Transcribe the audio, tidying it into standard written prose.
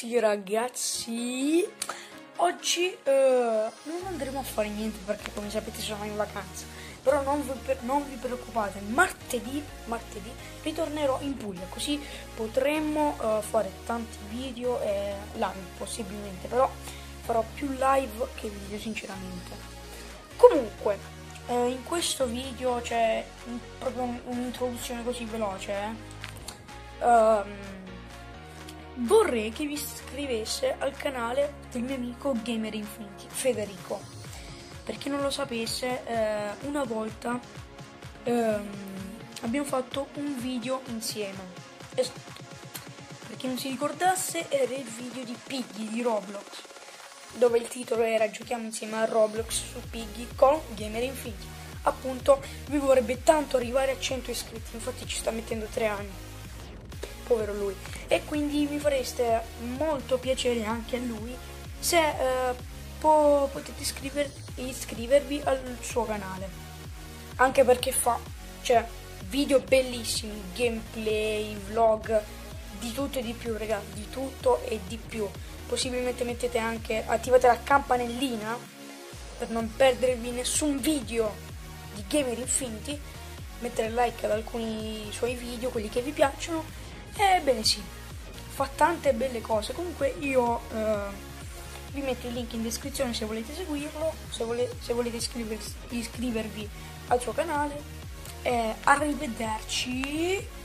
tutti ragazzi, oggi non andremo a fare niente perché come sapete sono in vacanza, però non vi preoccupate, martedì ritornerò in Puglia, così potremmo fare tanti video e live possibilmente, però farò più live che video sinceramente. Comunque in questo video c'è proprio un'introduzione così veloce. Vorrei che vi iscrivesse al canale del mio amico Gamer Infinity, Federico. Per chi non lo sapesse, una volta abbiamo fatto un video insieme. Per chi non si ricordasse, era il video di Piggy di Roblox, dove il titolo era "Giochiamo insieme a Roblox su Piggy con Gamer Infinity". Appunto, lui vorrebbe tanto arrivare a 100 iscritti, infatti ci sta mettendo 3 anni, povero lui, e quindi mi fareste molto piacere anche a lui se potete iscrivervi al suo canale, anche perché fa video bellissimi, gameplay, vlog, di tutto e di più, ragazzi, di tutto e di più. Possibilmente attivate la campanellina per non perdervi nessun video di Gamer Infinity, mettere like ad alcuni suoi video, quelli che vi piacciono. Ebbene sì, fa tante belle cose. Comunque io vi metto il link in descrizione se volete seguirlo, se volete iscrivervi al suo canale. Arrivederci.